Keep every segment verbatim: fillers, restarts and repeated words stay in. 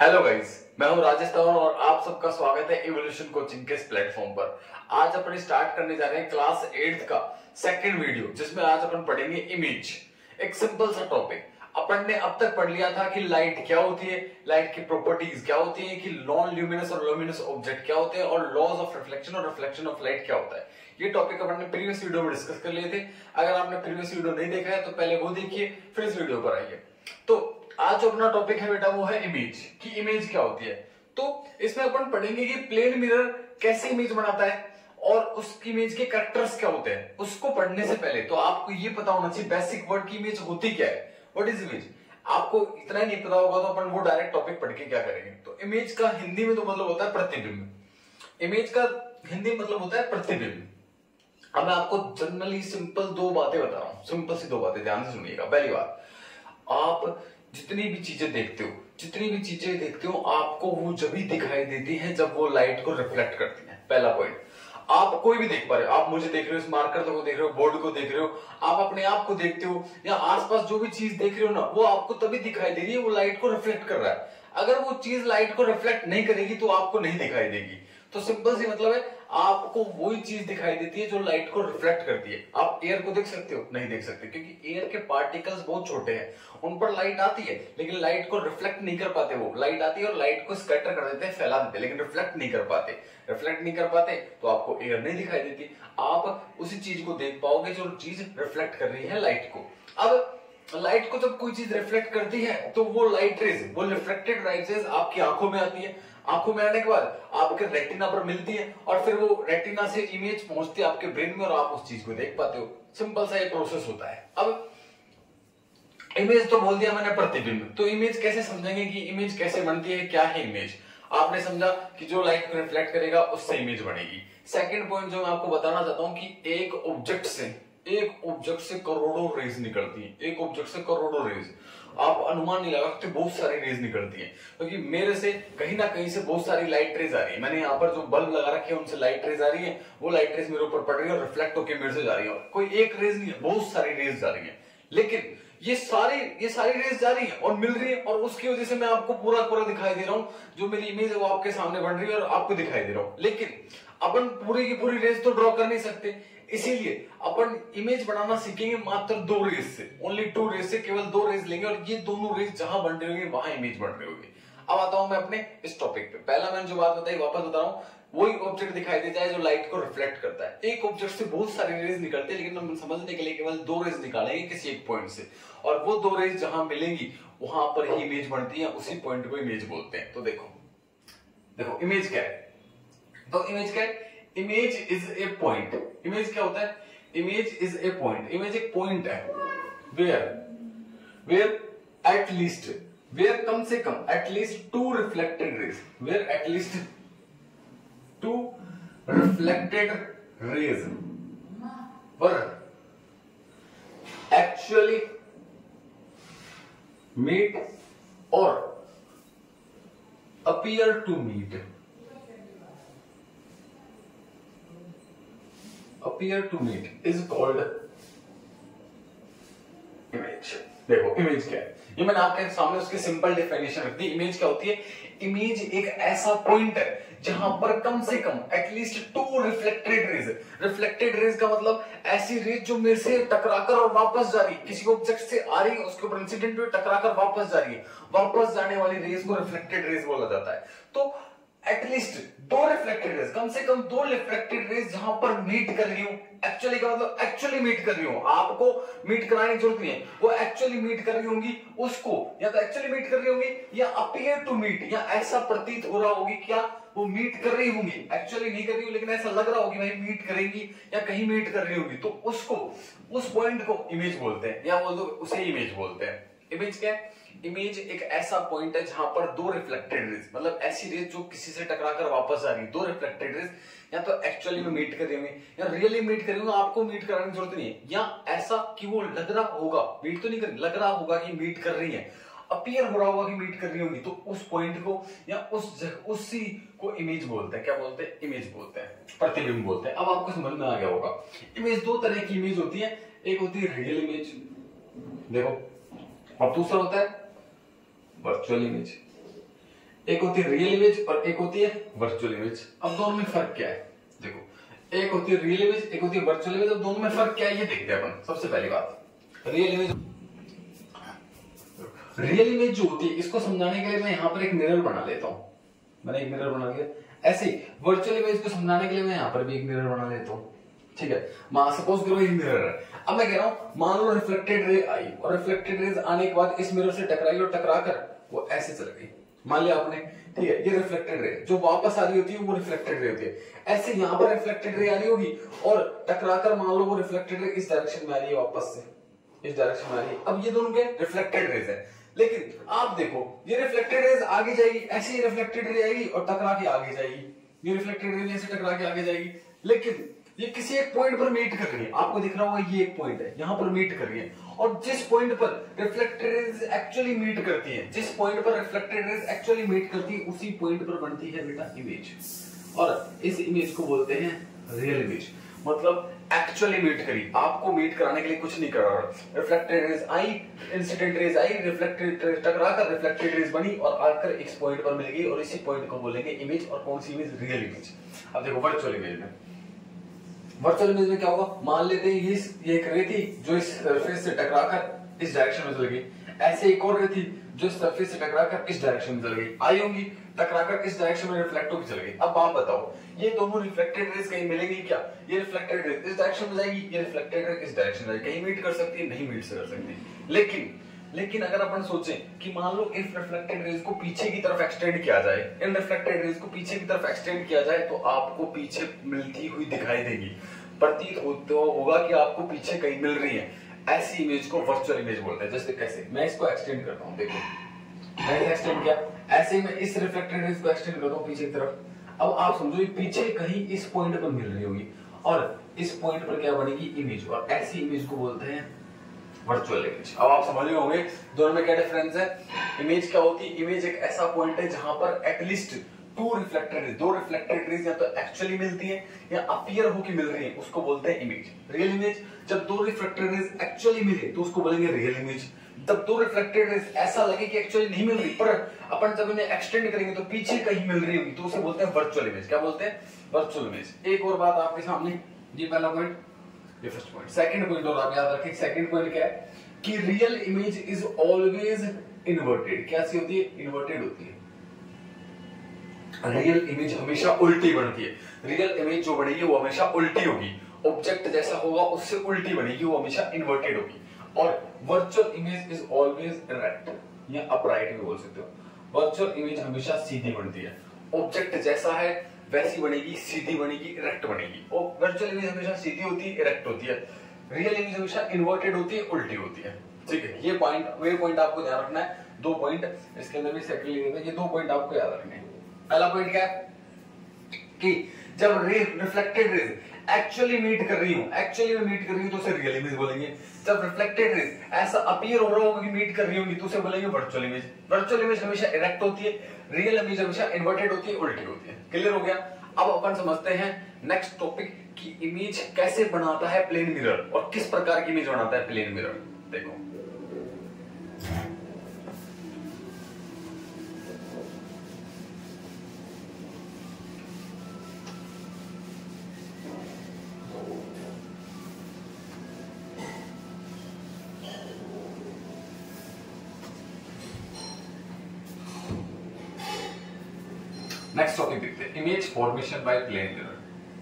Hello guys, मैं हूं राजेश तंवर और आप सबका स्वागत है इवोल्यूशन कोचिंग के इस प्लेटफॉर्म पर। आज अपन स्टार्ट करने जा रहे हैं क्लास एट्थ का सेकंड वीडियो, जिसमें आज अपन पढ़ेंगे इमेज। एक सिंपल सा टॉपिक। अपन ने अब तक पढ़ लिया था कि लाइट क्या होती है, लाइट की प्रॉपर्टीज क्या होती है, कि नॉन ल्यूमिनस और ल्यूमिनस ऑब्जेक्ट क्या होते हैं, और लॉज ऑफ रिफ्लेक्शन और रिफ्लेक्शन ऑफ लाइट क्या होता है। ये टॉपिक अपन ने प्रीवियस वीडियो में डिस्कस कर लिए थे। अगर आपने प्रीवियस वीडियो नहीं देखा है तो पहले वो देखिए, फिर इस वीडियो पर आइए। तो आज जो अपना टॉपिक है बेटा वो है इमेज, कि इमेज क्या होती है। तो इसमें अपन पढ़ेंगे कि प्लेन मिरर कैसे इमेज बनाता है और उस इमेज के कैरेक्टर्स क्या होते हैं। उसको पढ़ने से पहले तो आपको ये पता होना चाहिए बेसिक वर्ड की इमेज होती क्या है, व्हाट इज इमेज। आपको इतना ही नहीं पता होगा तो अपन वो डायरेक्ट टॉपिक पढ़ के क्या करेंगे। तो इमेज का हिंदी में तो मतलब होता है प्रतिबिंब। इमेज का हिंदी मतलब होता है प्रतिबिंब। अब मैं आपको जनरली सिंपल दो बातें बता रहा हूं, सिंपल सी दो बातें, ध्यान से सुनिएगा। पहली बात, आप जितनी भी चीजें देखते हो जितनी भी चीजें देखते हो आपको वो जब भी दिखाई देती है जब वो लाइट को रिफ्लेक्ट करती है। पहला पॉइंट, आप कोई भी देख पा रहे हो, आप मुझे देख रहे हो, इस मार्कर को देख रहे हो, बोर्ड को देख रहे हो, आप अपने आप को देखते हो या आसपास जो भी चीज देख रहे हो ना, वो आपको तभी दिखाई दे रही है, वो लाइट को रिफ्लेक्ट कर रहा है। अगर वो चीज लाइट को रिफ्लेक्ट नहीं करेगी तो आपको नहीं दिखाई देगी। तो सिंपल सी मतलब है, आपको वही चीज दिखाई देती है जो लाइट को रिफ्लेक्ट करती है। आप एयर को देख सकते हो? नहीं देख सकते, क्योंकि एयर के पार्टिकल्स बहुत छोटे हैं, उन पर लाइट आती है लेकिन लाइट को रिफ्लेक्ट नहीं कर पाते। वो लाइट आती है और लाइट को स्कैटर कर देते हैं, फैला देते हैं, लेकिन रिफ्लेक्ट नहीं कर पाते। रिफ्लेक्ट नहीं कर पाते तो आपको एयर नहीं दिखाई देती। आप उसी चीज को देख पाओगे जो चीज रिफ्लेक्ट कर रही है लाइट को। अब लाइट को जब कोई चीज रिफ्लेक्ट करती है तो वो लाइट रेज, वो रिफ्लेक्टेड लाइट रेज आपकी आंखों में आती है। आंखों में आने के बाद आपके रेटिना पर मिलती है और फिर वो रेटिना से इमेज पहुंचती है आपके ब्रेन में और आप उस चीज को देख पाते हो। सिंपल सा ये प्रोसेस होता है। अब इमेज तो बोल दिया मैंने प्रतिबिंब, तो इमेज कैसे समझेंगे कि इमेज कैसे बनती है, क्या है इमेज। आपने समझा कि जो लाइट को रिफ्लेक्ट करेगा उससे इमेज बनेगी। सेकंड पॉइंट जो मैं आपको बताना चाहता हूं कि एक ऑब्जेक्ट से एक ऑब्जेक्ट से करोड़ों रेज निकलती है। एक ऑब्जेक्ट से करोड़ों रेज, आप अनुमान नहीं लगा सकते, बहुत सारी रेज निकलती है। क्योंकि तो मेरे से कहीं ना कहीं से बहुत सारी लाइट रेज आ रही है। मैंने यहाँ पर जो बल्ब लगा रखे हैं उनसे लाइट रेज आ रही है, वो लाइट रेज मेरे ऊपर पड़ रही है और रिफ्लेक्ट होकर मेरे से जा रही है। कोई एक रेज नहीं है, बहुत सारी रेज जा रही है, लेकिन ये सारी ये सारी रेज जा रही है और मिल रही है, और उसकी वजह से मैं आपको पूरा पूरा दिखाई दे रहा हूं। जो मेरी इमेज है वो आपके सामने बन रही है और आपको दिखाई दे रहा हूं। लेकिन अपन पूरी की पूरी रेज तो ड्रॉ कर नहीं सकते, इसीलिए अपन इमेज बनाना सीखेंगे मात्र दो रेज से, ओनली टू रेज से, केवल दो रेज लेंगे और ये दोनों रेज जहां बन रही होगी वहां इमेज बन रही होगी। अब आता हूं मैं अपने इस टॉपिक पे। पहला मैंने जो बात बताई वापस बता रहा हूं, वही ऑब्जेक्ट दिखाई दे जाए जो लाइट को रिफ्लेक्ट करता है। एक ऑब्जेक्ट से बहुत सारी रेज निकलती है, लेकिन हम समझने के लिए केवल दो रेज निकालेंगे किसी एक पॉइंट से, और वो दो रेज जहां मिलेंगी वहां पर ही इमेज बनती है, उसी पॉइंट को इमेज बोलते हैं। तो देखो देखो इमेज क्या है। तो इमेज क्या है? Image is a point. Image क्या होता है? Image is a point. Image एक पॉइंट है where where at least where कम से कम at least two reflected rays where at least two reflected rays were actually meet और appear to meet appear to meet is called image। देखो image क्या है, ये मैंने आपके सामने उसकी सिंपल डेफिनेशन रख दी। इमेज क्या होती है? इमेज एक ऐसा पॉइंट है जहां पर कम से कम at least two reflected rays. Reflected rays का मतलब ऐसी रेज जो मेरे से टकराकर और वापस जा रही है, किसी ऑब्जेक्ट से आ रही है, उसके ऊपर इंसिडेंट हुई, टकराकर वापस जा रही है, वापस जाने वाली रेज को रिफ्लेक्टेड रेज बोला जाता है। तो एटलीस्ट दो रिफ्लेक्टेड रेज, कम से कम दो रिफ्लेक्टेड रेज जहां पर मीट कर रही हूं। एक्चुअली का मतलब एक्चुअली मीट कर रही हूं, आपको मीट कराने की जरूरत नहीं है, वो एक्चुअली मीट कर रही होंगी उसको, या तो एक्चुअली मीट कर रही होंगी या अपीयर टू मीट, या ऐसा प्रतीत हो रहा होगी क्या वो मीट कर रही होंगी। एक्चुअली नहीं कर रही हो लेकिन ऐसा लग रहा होगी भाई मीट करेंगी या कहीं मीट कर रही होंगी, तो उसको उस पॉइंट को इमेज बोलते हैं, या बोल दो उसे इमेज बोलते हैं। इमेज क्या है? इमेज एक ऐसा पॉइंट है जहां पर दो रिफ्लेक्टेड रेज, मतलब ऐसी रेज जो किसी से टकराकर वापस आ रही है, दो रिफ्लेक्टेड रेज या तो एक्चुअली में मीट कर रही होंगी या रियली मीट कर रही होंगी, आपको मीट कराने की जरूरत नहीं है, या ऐसा कि वो लग रहा होगा, मीट तो नहीं कर रही, लग रहा होगा कि मीट कर रही है, अपीयर हो रहा होगा कि मीट कर रही होंगी, तो उस पॉइंट को या उस जगह उसी को इमेज बोलते हैं। क्या बोलते हैं? इमेज बोलते हैं, प्रतिबिंब बोलते हैं। अब आपको समझ में आ गया होगा। इमेज दो तरह की इमेज होती है, एक होती है रियल इमेज, देखो, और दूसरा होता है वर्चुअल इमेज। एक होती है रियल इमेज और एक होती है वर्चुअल इमेज। अब दोनों में फर्क क्या है? देखो, एक होती है रियल इमेज, एक होती है वर्चुअल इमेज। अब दोनों में फर्क क्या है ये देखते हैं अपन। सबसे पहली बात, रियल इमेज रियल इमेज जो होती है, इसको समझाने के लिए मैं यहाँ पर एक मिरर बना लेता हूँ। मैंने एक मिरर बना लिया। ऐसे ही वर्चुअल इमेज को समझाने के लिए मैं यहाँ पर भी एक मिरर बना लेता हूँ। ठीक है, मान सपोज करो एक मिरर है। अब मैं कह रहा हूँ, मान लो रिफ्लेक्टेड रे आई और रिफ्लेक्टेड रेज आने के बाद इस मिरर से टकराई और टकरा कर वो ऐसे चल गई, मान लिया आपने। ठीक है, ये रिफ्लेक्टेड रे जो वापस आ रही होती है वो रिफ्लेक्टेड रे होती है। ऐसे यहाँ पर रिफ्लेक्टेड रे आ रही होगी और टकराकर मान लो वो रिफ्लेक्टेड रे इस डायरेक्शन में आ रही है, वापस से इस डायरेक्शन में आ रही है। अब ये दोनों के रिफ्लेक्टेड रेज है। लेकिन आप देखो, ये रिफ्लेक्टेड रेज आगे जाएगी, ऐसे ही रिफ्लेक्टेड रे आएगी और टकरा के आगे जाएगी। ये रिफ्लेक्टेड रे ऐसे टकरा के आगे जाएगी, लेकिन ये किसी एक पॉइंट पर मीट कर रही है। आपको दिख रहा होगा ये एक पॉइंट है, यहाँ पर मीट कर रही है। और जिस पॉइंट पर रिफ्लेक्टेड रेज एक्चुअली मीट करती है, जिस पॉइंट पर रिफ्लेक्टेड रेज एक्चुअली मीट करती है, उसी पॉइंट पर बनती है बेटा इमेज। और इस इमेज को बोलते हैं रियल इमेज। मतलब एक्चुअली मीट करी, आपको मीट कराने के लिए कुछ नहीं कर रहा। रिफ्लेक्टेड रेज आई, इंसिडेंट रेज आई, रिफ्लेक्टेड रेज टकराकर रिफ्लेक्टेड रेज बनी और आकर इस पॉइंट पर मिल गई और इसी पॉइंट को बोलेंगे इमेज। और कौन सी इमेज? Real image. अब देखो वर्चुअल इमेज में, वर्चुअल इमेज में क्या होगा? मान लेते हैं ये एक रे थी जो इस सरफेस से टकराकर इस डायरेक्शन में चल गई। ऐसे एक और रे थी जो इस सरफेस से टकराकर इस डायरेक्शन में चल गई, आई होंगी, टकराकर इस डायरेक्शन में रिफ्लेक्ट होकर चल गई। अब आप बताओ, ये दोनों रिफ्लेक्टेड रेज कहीं मिलेंगी क्या? ये रिफ्लेक्टेड रेज इस डायरेक्शन में जाएगी, ये रिफ्लेक्टेड रेज इस डायरेक्शन में जाएगी। कहीं मीट कर सकती है? नहीं मीट कर सकती। लेकिन लेकिन अगर अपन सोचें कि मान लो इस रिफ्लेक्टेड रेज को पीछे की तरफ एक्सटेंड किया जाए, इन रिफ्लेक्टेड रेज को पीछे की तरफ एक्सटेंड किया जाए तो आपको पीछे मिलती हुई दिखाई देगी, प्रतीत होगा कि आपको पीछे कहीं मिल रही है। ऐसी इमेज को वर्चुअल इमेज बोलते हैं। जैसे कैसे? मैं इसको एक्सटेंड करता हूं, देखो मैंने एक्सटेंड किया, ऐसे ही मैं इस रिफ्लेक्टेड रेज को एक्सटेंड करता हूं पीछे की तरफ। अब आप समझो ये पीछे कहीं इस पॉइंट पर मिल रही होगी और इस पॉइंट पर क्या बनेगी? इमेज। और ऐसी इमेज को बोलते हैं वर्चुअल इमेज। अब आप समझ रहे होंगे दोनों में क्या डिफरेंस है। इमेज क्या होती है? इमेज एक ऐसा पॉइंट है जहां पर एटलीस्ट टू रिफ्लेक्टेड रेज, दो रिफ्लेक्टेड रेज या तो एक्चुअली मिलती है या अपीयर होके मिल रही है, उसको बोलते हैं इमेज। रियल इमेज, जब दो रिफ्लेक्टेड रेज एक्चुअली मिले तो उसको बोलेंगे रियल इमेज। जब दो रिफ्लेक्टेड रेज ऐसा लगे कि एक्चुअली नहीं मिल रही पर अपन जब इन्हें एक्सटेंड करेंगे तो पीछे कहीं मिल रही होगी, तो उसे बोलते हैं वर्चुअल इमेज। क्या बोलते हैं? Virtual image. एक और बात आपके सामने, ये पहला पॉइंट, ये फर्स्ट पॉइंट। सेकंड पॉइंट और आप याद रखें, सेकंड पॉइंट क्या है कि real image is always inverted. कैसी होती है? इन्वर्टेड होती है। रियल इमेज हमेशा उल्टी बनती है। रियल इमेज जो बनेगी वो हमेशा उल्टी होगी। ऑब्जेक्ट जैसा होगा उससे उल्टी बनेगी, वो हमेशा इन्वर्टेड होगी। और virtual image is always erect या अपराइट भी बोल सकते हो। वर्चुअल इमेज हमेशा सीधी बनती है। ऑब्जेक्ट जैसा है वैसी बनेगी, सीधी बनेगी, इरेक्ट बनेगी। और वर्चुअल इमेज हमेशा सीधी होती है, इरेक्ट होती है। रियल इमेज हमेशा इन्वर्टेड होती है, उल्टी होती है। ठीक है, ये पॉइंट वे पॉइंट आपको ध्यान रखना है। दो पॉइंट इसके अंदर भी सेकंड लिखे थे, ये दो पॉइंट आपको याद रखने हैं। पहला पॉइंट क्या है कि जब रे रिफ्लेक्टेड रेज एक्चुअली मीट कर रही हूं, एक्चुअली में मीट कर रही हूं तो उसे रियल इमेज बोलेंगे। जब रिफ्लेक्टेड रेज ऐसा अपीयर हो रहा होगा कि मीट कर रही होंगी तो उसे बोलेंगे वर्चुअल इमेज। वर्चुअल इमेज हमेशा इरेक्ट होती है, रियल इमेज हमेशा इन्वर्टेड होती है, उल्टी होती है। क्लियर हो गया? अब अपन समझते हैं नेक्स्ट टॉपिक की इमेज कैसे बनाता है प्लेन मिरर और किस प्रकार की इमेज बनाता है प्लेन मिरर। देखो नेक्स्ट टॉपिक देखते हैं, image formation by plane mirror.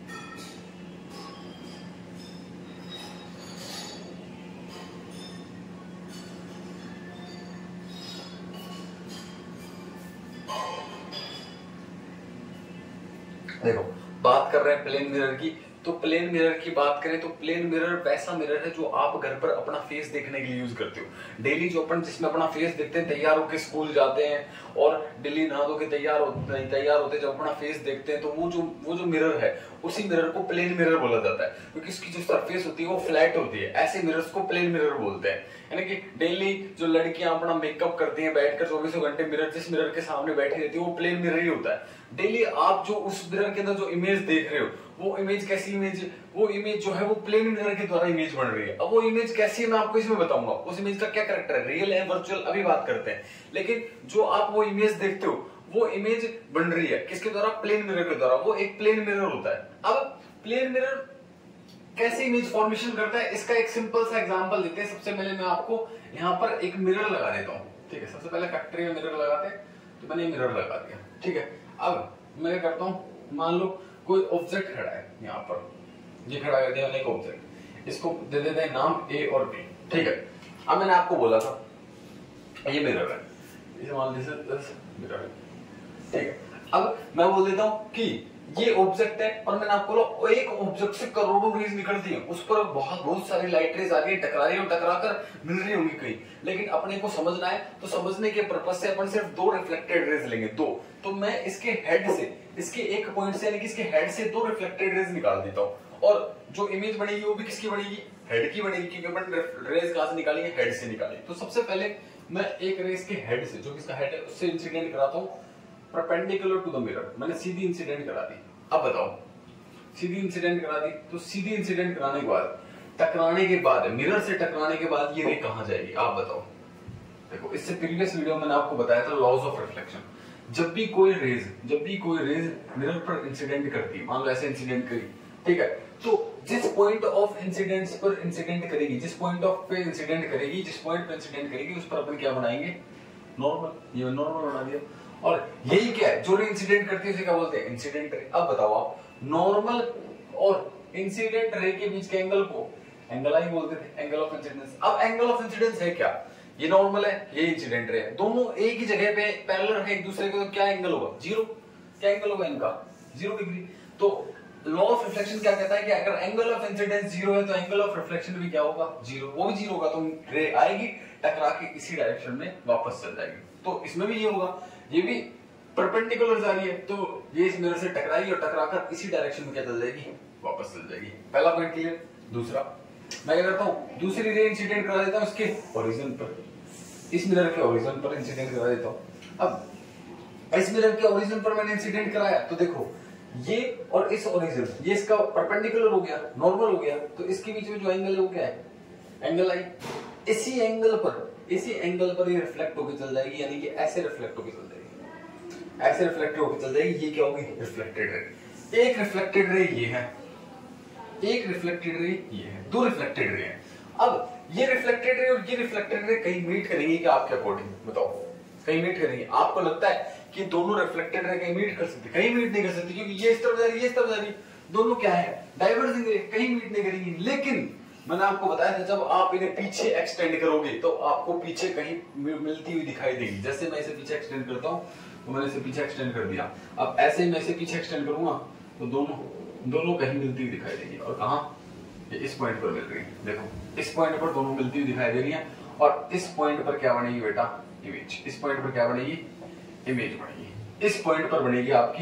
देखो बात कर रहे हैं प्लेन मिरर की, तो प्लेन मिरर की बात करें तो प्लेन मिरर वैसा मिरर है जो आप घर पर अपना फेस देखने के लिए यूज करते हो। डेली जो अपन जिसमें अपना फेस देखते हैं, तैयार होकर स्कूल जाते हैं और डेली नहा धो के तैयार होते तैयार होते जब अपना फेस देखते हैं तो वो जो वो जो मिरर है उसी मिरर को प्लेन मिरर बोला जाता है, क्योंकि इसकी जो सरफेस होती है वो फ्लैट होती है। ऐसे मिरर्स को प्लेन मिरर बोलते हैं। यानी कि डेली जो लड़कियां अपना मेकअप करती हैं बैठकर चौबीसों घंटे मिरर जिस मिरर के सामने बैठी रहती है वो प्लेन मिरर ही होता है। डेली आप जो उस मिरर के अंदर जो इमेज देख रहे हो वो इमेज कैसी इमेज वो इमेज जो है वो प्लेन मिरर के द्वारा इमेज बन रही है। अब वो इमेज कैसी है मैं आपको इसमें बताऊंगा। उस इमेज का क्या कैरेक्टर है, रियल है वर्चुअल, अभी बात करते हैं। लेकिन जो आप वो इमेज देखते हो वो इमेज बन रही है किसके द्वारा, प्लेन मिरर के द्वारा। वो एक प्लेन मिरर होता है। अब प्लेन मिरर कैसे इमेज फॉर्मेशन करता है, इसका एक सिंपल सा एग्जांपल देते हैं। सबसे पहले मैं आपको यहाँ पर एक मिरर लगा देता हूँ, ठीक है। सबसे पहले फैक्ट्री में मिरर लगाते हैं, तो मैंने मिरर लगा दिया, ठीक है। अब मैं करता हूँ, मान लो कोई ऑब्जेक्ट खड़ा है यहाँ पर, ये खड़ा कर दिया मैंने एक ऑब्जेक्ट, इसको दे देते हैं नाम ए और बी, ठीक है। अब मैंने आपको बोला था ये मिरर है, इसे मान लीजिए मिरर है, ठीक है। अब मैं बोल देता हूँ कि ये ऑब्जेक्ट है, और मैंने आपको बोला एक ऑब्जेक्ट से करोड़ों रेज निकलती है, उस पर बहुत बहुत सारी लाइट रेज आ रही है, टकरा रही है और टकरा कर मिल रही होंगी कहीं, लेकिन अपने को समझना है, तो समझने के पर्पज से अपन सिर्फ दो रिफ्लेक्टेड रेज लेंगे, दो। तो मैं इसके हेड से, इसके एक पॉइंट से यानी कि इसके हेड से दो रिफ्लेक्टेड रेज निकाल देता हूँ, और जो इमेज बनेगी वो भी किसकी बनेगी, हेड की बनेगी, क्योंकि अपन रेज कहां से निकालेंगे, हेड से निकालेंगे। तो सबसे पहले मैं एक रेज के हेड से, जो किसका हेड है, उससे इंसिडेंट कराता हूँ परपेंडिकुलर टू द मिरर। मैंने सीधी इंसिडेंट करा दी। अब बताओ, सीधी इंसिडेंट करा दी, तो सीधी इंसिडेंट कराने के बाद, टकराने के बाद, मिरर से टकराने के बाद ये रे कहां जाएगी, आप बताओ। देखो, इससे प्रीवियस वीडियो में मैंने आपको बताया था लॉज ऑफ रिफ्लेक्शन। जब भी कोई रेज जब भी कोई रेज मिरर पर इंसिडेंट करती है, मान लो ऐसे इंसिडेंट करी, ठीक है, तो जिस पॉइंट ऑफ इंसिडेंट्स पर इंसिडेंट करेगी, जिस पॉइंट ऑफ पे इंसिडेंट करेगी, जिस पॉइंट पे इंसिडेंट करेगी, उस पर अपन क्या बनाएंगे, नॉर्मल। ये नॉर्मल बना दिया। और यही क्या है, जो रे इंसिडेंट करती है उसे क्या बोलते हैं, इंसिडेंट रे। अब बताओ आप, नॉर्मल और इंसिडेंट रे के बीच के एंगल को एंगल आई बोलते थे, एंगल ऑफ इंसिडेंस। अब एंगल ऑफ इंसिडेंस है क्या, ये नॉर्मल है, ये इंसिडेंट रे है, दोनों एक ही जगह पे पैरेलल है एक दूसरे के, तो क्या एंगल होगा, जीरो। क्या एंगल होगा इनका, जीरो डिग्री। तो लॉ ऑफ रिफ्लेक्शन क्या कहता है कि अगर एंगल ऑफ इंसिडेंस जीरो है तो एंगल ऑफ रिफ्लेक्शन भी क्या होगा, जीरो। वो भी जीरो होगा, तो रे आएगी, टकरा के इसी डायरेक्शन में वापस चल जाएगी। तो इसमें भी ये होगा, ये भी परपेंडिकुलर जा रही है, तो ये इस मिरर से टकराएगी और टकराकर इसी डायरेक्शन में क्या चल जाएगी, वापस चल जाएगी। पहला पॉइंट क्लियर। दूसरा, मैं क्या करता हूं, दूसरी रे इंसिडेंट करा देता हूं इसके ओरिजिन पर, इस मिरर के ओरिजिन पर इंसिडेंट करा देता हूं। अब इस मिरर के ओरिजिन पर मैंने इंसिडेंट कराया, तो देखो ये और इस ओरिजिन, ये इसका परपेंडिकुलर हो गया, नॉर्मल हो गया, तो इसके बीच में जो एंगल है वो क्या है, एंगल आई। इसी एंगल पर इसी एंगल पर ये रिफ्लेक्ट होकर चल जाएगी, यानी कि ऐसे रिफ्लेक्ट होकर चल जाएगी, ऐसे रिफ्लेक्ट होकर चल जाएगी। ये क्या होगी, रिफ्लेक्टेड रे। एक रिफ्लेक्टेड रे ये है, एक रिफ्लेक्टेड रे ये है, दो रिफ्लेक्टेड रे हैं। अब ये रिफ्लेक्टेड रे और ये रिफ्लेक्टेड रे कहीं मीट करेंगे क्या, आपके अकॉर्डिंग बताओ, कहीं मीट करेंगे? आपको लगता है कि दोनों रिफ्लेक्टेड रे कहीं मीट कर सकते, कहीं मीट नहीं कर सकते, क्योंकि ये इस तरफ जा रही है, ये इस तरफ जा रही है, दोनों क्या है, डाइवर्जिंग रे, कहीं मीट नहीं करेंगी। लेकिन मैंने आपको बताया था, जब आप इन्हें पीछे एक्सटेंड करोगे तो आपको पीछे कहीं मिलती हुई दिखाई देगी। जैसे मैं इसे पीछे एक्सटेंड करता हूँ, तो मैंने इसे पीछे एक्सटेंड कर दिया, अब ऐसे ही मैं इसे पीछे एक्सटेंड करूंगा तो दोनों दोनों कहीं मिलती हुई दिखाई देगी। और कहां, ये इस पॉइंट पर मिल रही है, देखो इस पॉइंट पर दोनों मिलती हुई दिखाई दे रही है। और इस पॉइंट पर क्या बनेगी बेटा, इमेज। इस पॉइंट पर क्या बनेगी, इमेज बनेगी। इस पॉइंट पर बनेगी आपकी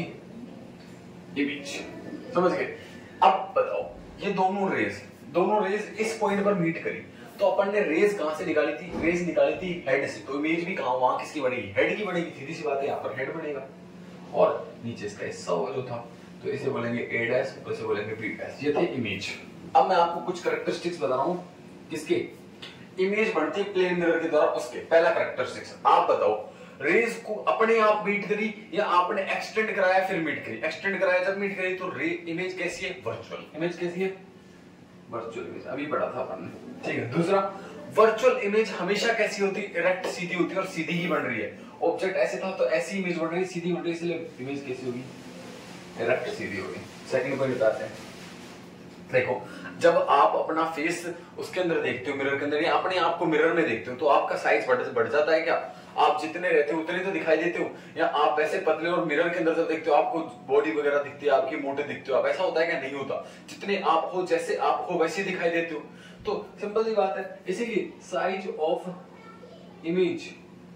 इमेज, समझ गए? अब बताओ, ये दोनों रेज दोनों रेज इस पॉइंट पर मीट करी, तो अपन ने रेज कहां से निकाली थी, रेज निकाली थी हेड से, तो इमेज भी कहां, वहां किसकी बनेगी, हेड की बनेगी। सीधी सी बात है, यहाँ पर हेड बनेगा और नीचे इसका हिस्सा होगा जो था, तो इसे बोलेंगे ए डैश, ऊपर से बोलेंगे बी डैश। ये थे इमेज। अब मैं आपको कुछ कैरेक्टरिस्टिक्स बता रहा हूं, किसके, इमेज बनती है प्लेन मिरर के द्वारा, उसके। पहला कैरेक्टरिस्टिक्स, आप बताओ, रेज को अपने आप मीट करी या आपने एक्सटेंड कराया फिर मीट करी? एक्सटेंड कराया जब मीट करी तो रे इमेज कैसी है, वर्चुअल इमेज। कैसी है, वर्चुअल इमेज। अभी पढ़ा था अपन ने, ठीक है। दूसरा, वर्चुअल इमेज हमेशा कैसी होती है, इरेक्ट, सीधी होती है और सीधी ही बन रही है। ऑब्जेक्ट ऐसे था तो ऐसी इमेज बन रही है, सीधी बन रही है, इसलिए इमेज कैसी होगी, इरेक्ट, सीधी होगी। सेकंड पॉइंट बताते हैं, देखो जब आप अपना फेस उसके अंदर देखते हो, मिरर के अंदर, या अपने आप को मिरर में देखते हो, तो आपका साइज बढ़ बढ़ जाता है क्या? आप जितने रहते हो उतने तो दिखाई देते हो, या आप वैसे पतले और मिरर के अंदर जब देखते हो आपको बॉडी वगैरह दिखती है, आपकी मोटे दिखते हो आप, ऐसा होता है क्या? नहीं होता। जितने आप हो, जैसे आप हो वैसे दिखाई देते हो। तो सिंपल सी बात है, इसीलिए size of image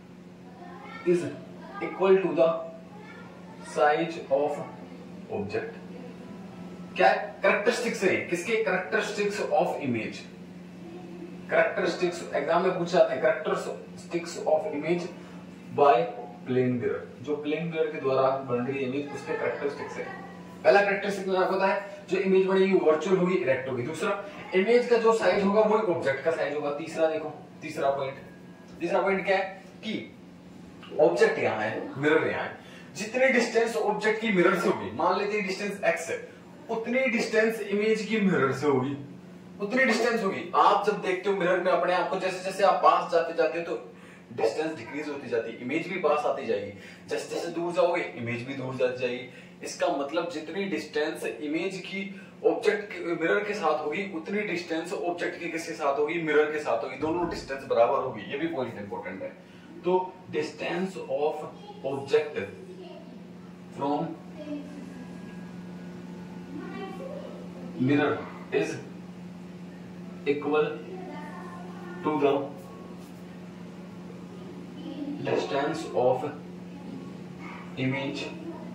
is equal to the size of object. क्या कैरेक्टरिस्टिक्स है, किसके, characteristics of image. Characteristics exam में पूछे जाते हैं, characteristics of image by plane mirror. जो प्लेन मिरर के द्वारा बन रही इमेज, उसके कैरेक्टरिस्टिक्स है। पहला कैरेक्टरिस्टिक में आपको पता है, जो इमेज बनेगी वर्चुअल होगी, इरेक्ट होगी। दूसरा, इमेज का जो साइज होगा वो ऑब्जेक्ट का साइज होगा। तीसरा देखो, तीसरा पॉइंट तीसरा पॉइंट क्या है कि ऑब्जेक्ट यहाँ है, मिरर यहाँ है, जितनी डिस्टेंस ऑब्जेक्ट की मिरर से होगी, मान लेते हैं डिस्टेंस x है, उतनी डिस्टेंस इमेज की मिरर से होगी, उतनी डिस्टेंस होगी। आप जब देखते हो मिरर में अपने आप को, जैसे जैसे आप पास जाते जाते हो तो डिस्टेंस डिक्रीज होती जाती है, इमेज भी पास आती जाएगी, जैसे जैसे दूर जाओगे इमेज भी दूर जाती जाएगी। इसका मतलब जितनी डिस्टेंस इमेज की ऑब्जेक्ट मिरर के साथ होगी, उतनी डिस्टेंस ऑब्जेक्ट की किसके साथ होगी, मिरर के साथ होगी, दोनों डिस्टेंस बराबर होगी। ये भी पॉइंट इंपॉर्टेंट है। तो distance of object from mirror is equal to the distance of image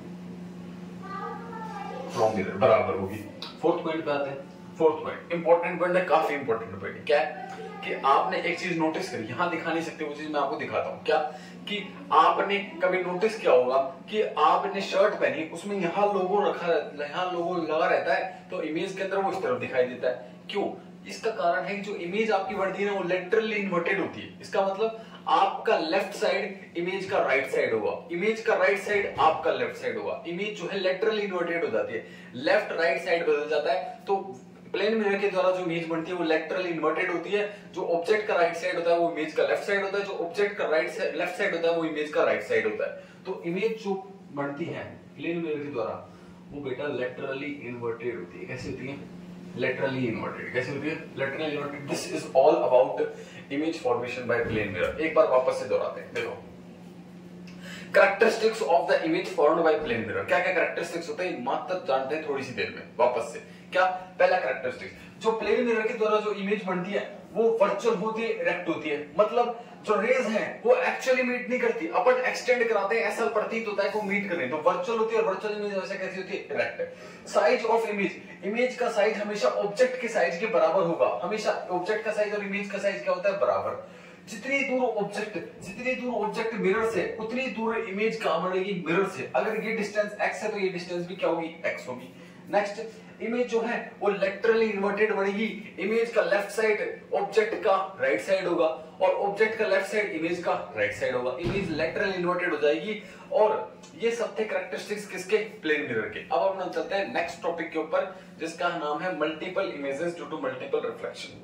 from mirror बराबर होगी। फोर्थ पॉइंट पे आते हैं। फोर्थ पॉइंट इंपॉर्टेंट पॉइंट है, काफी इंपॉर्टेंट पॉइंट। क्या है कि आपने एक चीज नोटिस करी, यहां दिखा नहीं सकते वो चीज मैं आपको दिखाता हूं। क्या कि आपने कभी नोटिस किया होगा कि आपने शर्ट पहनी, उसमें यहाँ लोगो रखा, यहाँ लोगो लगा रहता है, तो इमेज के अंदर वो इस तरफ दिखाई देता है। क्यों? इसका कारण है कि जो इमेज आपकी बढ़ती है ना, वो लेटरली इन्वर्टेड होती है। इसका मतलब आपका लेफ्ट साइड इमेज का राइट साइड होगा, इमेज का राइट साइड आपका लेफ्ट साइड होगा। इमेज जो है लेटरली इन्वर्टेड हो जाती है, लेफ्ट राइट साइड बदल जाता है। तो प्लेन मिरर के द्वारा जो इमेज बनती है वो लेटरली इन्वर्टेड होती है। जो ऑब्जेक्ट का राइट साइड होता है वो इमेज का लेफ्ट साइड होता है, जो ऑब्जेक्ट का राइट साइड लेफ्ट साइड होता है वो इमेज का राइट साइड होता है। तो इमेज जो बनती है प्लेन मिरर के द्वारा वो बेटा लेटरली इन्वर्टेड होती है। कैसे होती है? Laterally inverted. कैसे होती है? Laterally inverted. This is all about image formation by plane mirror. एक बार वापस से दोहराते हैं। देखो characteristics of the image formed by plane mirror. क्या क्या कैरेक्टरिस्टिक्स होते हैं मात्र जानते हैं थोड़ी सी देर में। वापस से क्या? पहला कैरेक्टरिस्टिक्स, जो प्लेन मिरर के द्वारा जो इमेज बनती है वो वर्चुअल होती है, इरेक्ट होती है। मतलब जो रेज हैं वो एक्चुअली मीट नहीं करती, अपन एक्सटेंड कराते हैं, ऐसा प्रतीत होता है कि वो मीट कर रहे हैं। तो वर्चुअल होती है, और वर्चुअल इमेज वैसे कैसी होती है? Erect. Size of image, image का साइज हमेशा ऑब्जेक्ट के साइज के बराबर होगा। हमेशा ऑब्जेक्ट का साइज और इमेज का साइज क्या होता है? बराबर। जितनी दूर ऑब्जेक्ट जितनी दूर ऑब्जेक्ट मिरर से, उतनी दूर इमेज कहां बनेगी? मिरर से। अगर ये डिस्टेंस x है तो ये डिस्टेंस भी क्या होगी? x होगी। नेक्स्ट, इमेज जो है वो लेटरली इन्वर्टेड बनेगी। इमेज का लेफ्ट साइड ऑब्जेक्ट का राइट साइड होगा, और ऑब्जेक्ट का लेफ्ट साइड इमेज का राइट साइड होगा। इमेज लेटरली इन्वर्टेड हो जाएगी। और ये सब थे कैरेक्टरिस्टिक्स किसके? प्लेन मिरर के। अब हम चलते हैं नेक्स्ट टॉपिक के ऊपर, जिसका नाम है multiple images due to multiple reflection.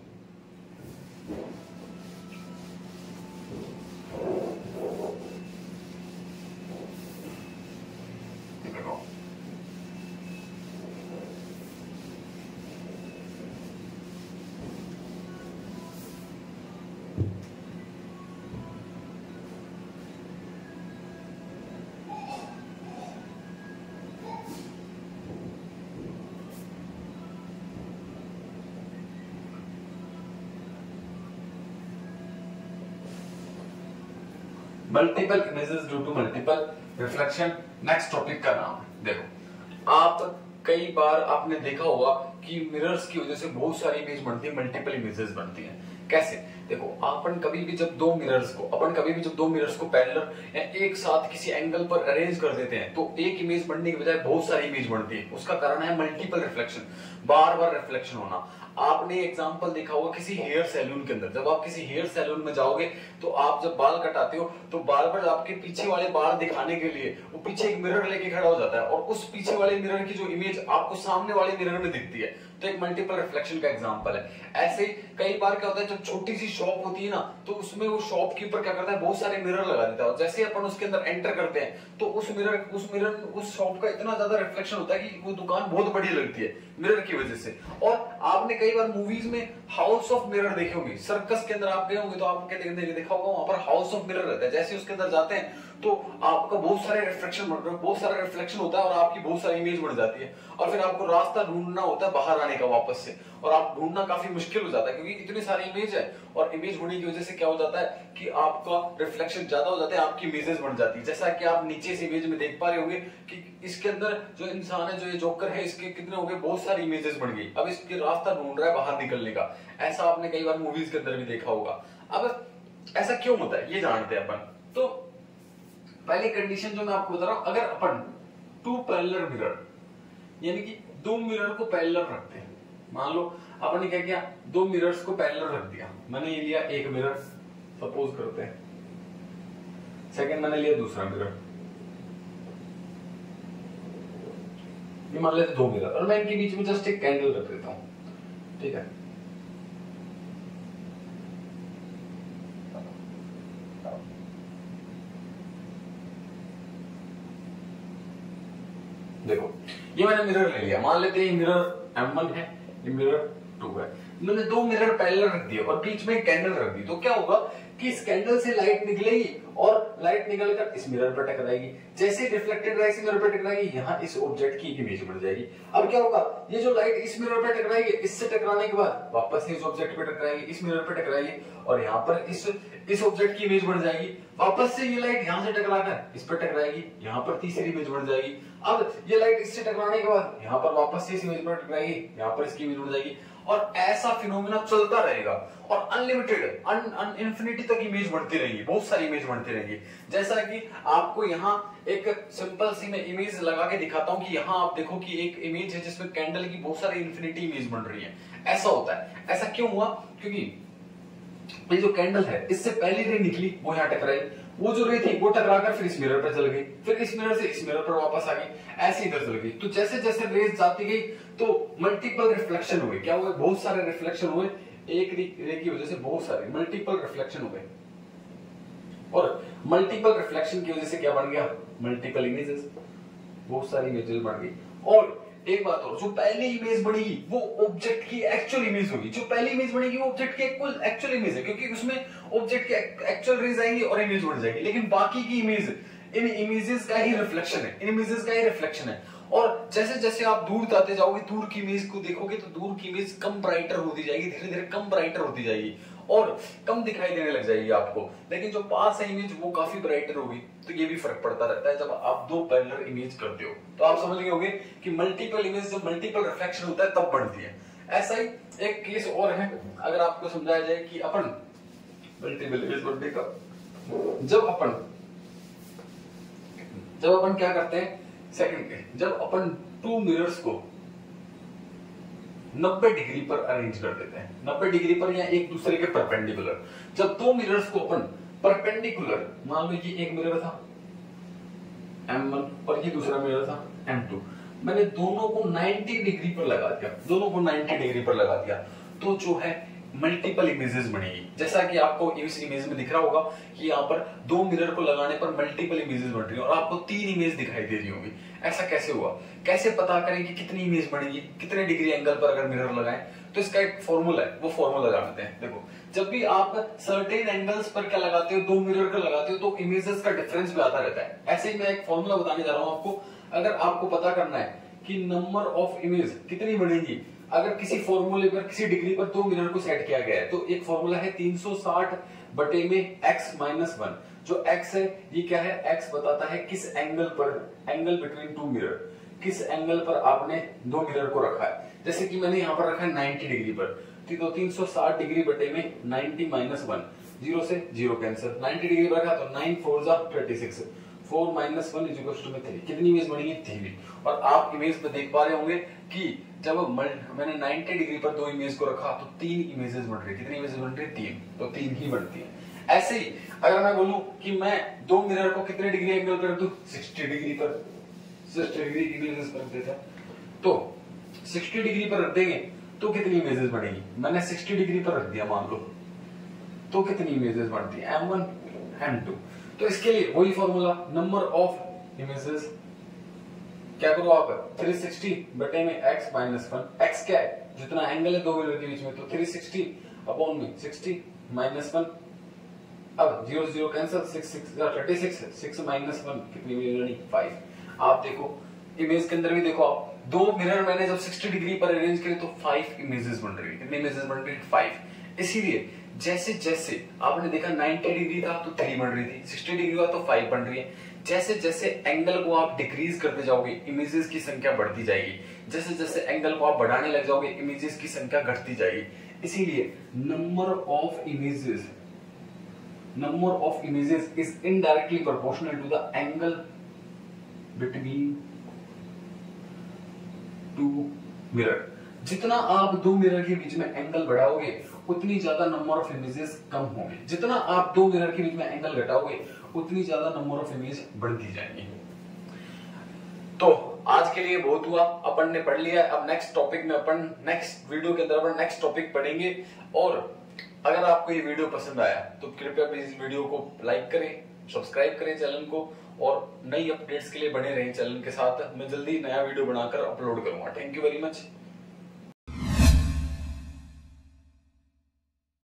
Multiple images due to multiple reflection next topic का नाम है। देखो आप कई बार आपने देखा होगा कि मिरर्स की वजह से बहुत सारी इमेज बनती है, मल्टीपल इमेजेस बनती हैं। कैसे? देखो अपन कभी भी जब दो मिरर्स को अपन कभी भी जब दो मिरर्स को पैरेलल या एक साथ किसी एंगल पर अरेंज कर देते हैं तो एक इमेज बनने की बजाय बहुत सारी इमेज बनती है। उसका कारण है मल्टीपल रिफ्लेक्शन, बार बार रिफ्लेक्शन होना। आपने एग्जांपल देखा होगा किसी हेयर सैलून के अंदर, जब आप किसी हेयर सैलून में जाओगे तो आप जब बाल कटाते हो तो बार्बर आपके पीछे वाले बाल दिखाने के लिए वो पीछे एक मिरर लेके खड़ा हो जाता है, और उस पीछे वाले मिरर की जो इमेज आपको सामने वाले मिरर में दिखती है, तो एक मल्टीपल रिफ्लेक्शन का एग्जांपल है। ऐसे कई बार क्या होता है, जब छोटी सी शॉप होती है ना तो उसमें वो शॉपकीपर क्या करता है, बहुत सारे मिरर लगा देता है, और जैसे अपन उसके अंदर एंटर करते हैं तो उस मिरर उस मिरर उस शॉप का इतना ज्यादा रिफ्लेक्शन होता है कि वो दुकान बहुत बड़ी लगती है मिरर की वजह से। और आपने कई बार मूवीज में हाउस ऑफ मिरर देखे होंगे, सर्कस के अंदर आप गए होंगे तो आपको देखा होगा वहां पर हाउस ऑफ मिरर रहता है। जैसे उसके अंदर जाते हैं तो आपका बहुत सारे रिफ्लेक्शन बहुत सारा रिफ्लेक्शन होता है और आपकी बहुत सारी इमेज बन जाती है, और फिर आपको रास्ता ढूंढना होता है बाहर आने का वापस से, और आप ढूंढना काफी मुश्किल हो जाता है क्योंकि इतनी सारी इमेज है, और इमेज होने की वजह से क्या हो जाता है कि आपका रिफ्लेक्शन ज्यादा हो जाता है, आपकी इमेजेस बन जाती है। जैसा कि आप नीचे से इमेज में देख पा रहे होंगे कि इसके अंदर जो इंसान है, जो ये जोकर है, इसके कितने हो गए, बहुत सारी इमेजेस बन गई। अब इसके रास्ता ढूंढ रहा है बाहर निकलने का। ऐसा आपने कई बार मूवीज के अंदर भी देखा होगा। अब ऐसा क्यों होता है ये जानते हैं अपन। तो पहली कंडीशन जो मैं आपको बता रहा हूं, अगर अपन टू पैरेलल मिरर यानी कि दो मिरर को पैरेलल रखते हैं, मान लो अपन ने क्या किया, दो मिरर्स को पैरेलल रख दिया। मैंने ये लिया एक मिरर, सपोज करते हैं, सेकंड मैंने लिया दूसरा मिरर, ये मान लेते दो मिरर और मैं इनके बीच में जस्ट एक कैंडल रख देता हूं, ठीक है। देखो ये मैंने मिरर ले लिया, मान लेते हैं मिरर एम वन है, ये मिरर टू है। मैंने दो मिरर पैरेलल रख दिए और बीच में एक कैंडल रख दी, तो क्या होगा कि इस कैंडल से लाइट निकलेगी और लाइट निकलकर इस मिरर पर टकराएगी। जैसे रिफ्लेक्टेड लाइट इस मिरर पर टकराएगी, यहाँ इस ऑब्जेक्ट की इमेज बन जाएगी। अब क्या होगा, ये जो लाइट इस मिरर पर टकराएगी, इससे टकराने के बाद वापस से इस ऑब्जेक्ट पे टकराएगी, इस मिरर पर टकराएगी और यहाँ पर इस इस ऑब्जेक्ट की इमेज बन जाएगी। वापस से ये लाइट यहाँ से टकराकर इस पर टकराएगी, यहाँ पर तीसरी इमेज बन जाएगी। अब ये लाइट इससे टकराने के बाद यहाँ पर वापस से इस इमेज पर टकराएगी, यहाँ पर इसकी इमेज बन जाएगी और ऐसा फिनोमेना चलता रहेगा और अनलिमिटेड अन, अन इन्फिनिटी तक इमेज बढ़ती रहेगी, बहुत सारी इमेज बढ़ती रहेगी। जैसा कि आपको यहाँ एक सिंपल सी मैं इमेज लगा के दिखाता हूँ कि यहाँ आप देखो कि एक इमेज है जिसमें कैंडल की बहुत सारी इन्फिनिटी इमेज बन रही है। ऐसा होता है, ऐसा क्यों हुआ, क्योंकि ये जो कैंडल है इससे पहली रे निकली, वो यहाँ टकराई, वो जो रे थी वो टकराकर फिर इस मिरर पर चल गई, फिर इस मिरर से इस मिरर पर वापस आ गई, ऐसे इधर चल गई। तो जैसे जैसे रेज जाती गई तो मल्टीपल रिफ्लेक्शन हुए। क्या हुए, बहुत सारे रिफ्लेक्शन हुए, एक रे की वजह से बहुत सारे मल्टीपल रिफ्लेक्शन हुए और मल्टीपल रिफ्लेक्शन की वजह से क्या बन गया, मल्टीपल इमेजेस, बहुत सारी इमेजेस बन गई। और एक बात और, जो पहली इमेज बनेगी वो ऑब्जेक्ट की एक्चुअल इमेज होगी, जो पहली इमेज बनेगी वो ऑब्जेक्ट की एक्चुअल इमेज है, क्योंकि उसमें ऑब्जेक्ट की एक्चुअल रेज आएंगी और इमेज बन जाएगी। लेकिन बाकी की इमेज इन इमेजेस का ही रिफ्लेक्शन है, इन इमेजेस का ही रिफ्लेक्शन है। और जैसे जैसे आप दूर जाते जाओगे, दूर की इमेज को देखोगे तो दूर की इमेज कम ब्राइटर होती जाएगी, धीरे धीरे कम ब्राइटर होती जाएगी और कम दिखाई देने लग जाएगी आपको। लेकिन जो पास है इमेज वो काफी ब्राइटर होगी। तो ये भी फर्क पड़ता रहता है जब आप दो पैरेलल इमेज करते हो। तो आप समझ गए होंगे कि मल्टीपल इमेज जब मल्टीपल रिफ्लेक्शन होता है तब बनती है। ऐसा ही एक केस और है, अगर आपको समझाया जाए कि अपन मल्टीपल इमेज बनने का, जब अपन जब अपन क्या करते हैं, सेकंड के जब अपन टू मिरर्स को नब्बे डिग्री पर अरेंज कर देते हैं, नब्बे डिग्री पर या एक दूसरे के परपेंडिकुलर। जब दो मिरर्स को अपन परपेंडिकुलर, मान लो ये एक मिरर था एम वन और ये दूसरा मिरर था एम टू, मैंने दोनों को नब्बे डिग्री पर लगा दिया, दोनों को नब्बे डिग्री पर लगा दिया, तो जो है मल्टीपल इमेजेस बनेगी। जैसा कि आपको इस इमेज में दिख रहा होगा कि यहाँ पर दो मिरर को लगाने पर मल्टीपल इमेजेस बन रही है और आपको तीन इमेज दिखाई दे रही होगी। ऐसा कैसे हुआ, कैसे पता करें कि कितनी इमेज बनेगी, कितने डिग्री एंगल पर अगर मिरर लगाएं? तो इसका एक फॉर्मूला है, वो फॉर्मूला जानते हैं। देखो, जब भी आप सर्टेन एंगल्स पर क्या लगाते हो, दो मिरर का लगाते हो, तो इमेजेस का डिफरेंस भी आता रहता है। ऐसे ही मैं एक फॉर्मूला बताने जा रहा हूं आपको। अगर आपको पता करना है कि नंबर ऑफ इमेज कितनी बनेगी अगर किसी फॉर्मूले पर किसी डिग्री पर दो मिरर को सेट किया गया है, तो एक फॉर्मूला है तीन सौ साठ बटे में x माइनस वन। जो x है ये क्या है, x बताता है किस एंगल पर, एंगल बिटवीन टू मिरर, किस एंगल पर आपने दो मिरर को रखा है। जैसे कि मैंने यहाँ पर रखा है नब्बे डिग्री पर, तो तीन सौ साठ डिग्री बटे में नब्बे माइनस वन, जीरो से जीरो कैंसिल, नब्बे डिग्री पर रखा तो नाइन फोर जा thirty six, four minus one is equal to में थ्री। कितनी इमेज बनेगी, तीन। और आप इमेज में देख पा रहे होंगे कि जब मैंने नब्बे डिग्री पर दो इमेज को रखा तो तीन इमेजेस बन रही, कितनी इमेजेस बन रही, तीन, तो तीन ही बनती है। ऐसे ही अगर मैं बोलूं कि मैं दो मिरर को कितने डिग्री एंगल पर रख दूं, साठ डिग्री पर, साठ डिग्री इमेजेस बन देता, तो साठ डिग्री पर रख देंगे तो कितनी इमेजेस बनेगी। मैंने साठ डिग्री पर रख दिया मान लो, तो कितनी इमेजेस बनती है, एम वन एम टू। तो इसके लिए वही फॉर्मूला, नंबर ऑफ इमेजेस, क्या करो आप तीन सौ साठ बटे में x माइनस वन, x क्या है, जितना एंगल है दो मिरर के बीच में, तो तीन सौ साठ अपॉन में साठ माइनस वन, अब zero zero cancel, six six thirty six, six minus one कितनी मिलेगी, फाइव। आप देखो इमेज के अंदर भी देखो आप, दो मिरर मैंने जब साठ डिग्री पर अरेंज करे तो फाइव इमेजेस बन रही है, कितनी इमेजेस बन रही है, फाइव। इसीलिए जैसे जैसे आपने देखा नब्बे डिग्री था तो थ्री बन रही थी, साठ डिग्री हुआ तो फाइव बन रही है। जैसे जैसे एंगल को आप डिक्रीज करते जाओगे इमेजेस की संख्या बढ़ती जाएगी, जैसे जैसे एंगल को आप बढ़ाने लग जाओगे इमेजेस की संख्या घटती जाएगी। इसीलिए number of images number of images is indirectly proportional to the angle between two mirror. जितना आप दो मिरर के बीच में एंगल बढ़ाओगे उतनी ज्यादा नंबर ऑफ इमेजेस कम होंगे, जितना आप दो मिरर के बीच में एंगल घटाओगे उतनी ज्यादा नंबर ऑफ इमेज बढ़ती जाएंगी। तो आज के लिए बहुत हुआ, अपन ने पढ़ लिया। अब नेक्स्ट टॉपिक में अपन नेक्स्ट वीडियो के अंदर अपन नेक्स्ट टॉपिक पढ़ेंगे। और अगर आपको ये वीडियो पसंद आया तो कृपया प्लीज इस वीडियो को लाइक करें, सब्सक्राइब करें चैनल को, और नई अपडेट्स के लिए बने रहें चैनल के साथ। मैं जल्दी नया वीडियो बनाकर अपलोड करूंगा। Thank you very much.